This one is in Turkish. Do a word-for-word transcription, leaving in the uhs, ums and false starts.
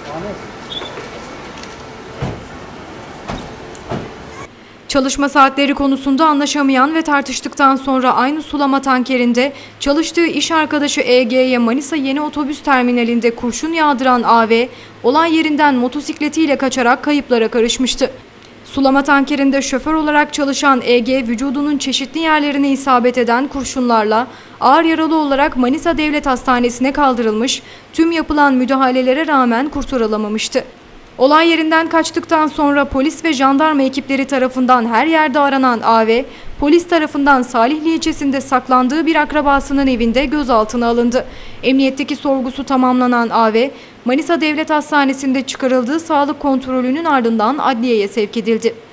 Çalışma saatleri konusunda anlaşamayan ve tartıştıktan sonra aynı sulama tankerinde çalıştığı iş arkadaşı E G'ye Manisa Yeni Otobüs Terminali'nde kurşun yağdıran A V, olay yerinden motosikletiyle kaçarak kayıplara karışmıştı. Sulama tankerinde şoför olarak çalışan E G, vücudunun çeşitli yerlerine isabet eden kurşunlarla ağır yaralı olarak Manisa Devlet Hastanesi'ne kaldırılmış, tüm yapılan müdahalelere rağmen kurtarılamamıştı. Olay yerinden kaçtıktan sonra polis ve jandarma ekipleri tarafından her yerde aranan A V, polis tarafından Salihli ilçesinde saklandığı bir akrabasının evinde gözaltına alındı. Emniyetteki sorgusu tamamlanan A V, Manisa Devlet Hastanesi'nde çıkarıldığı sağlık kontrolünün ardından adliyeye sevk edildi.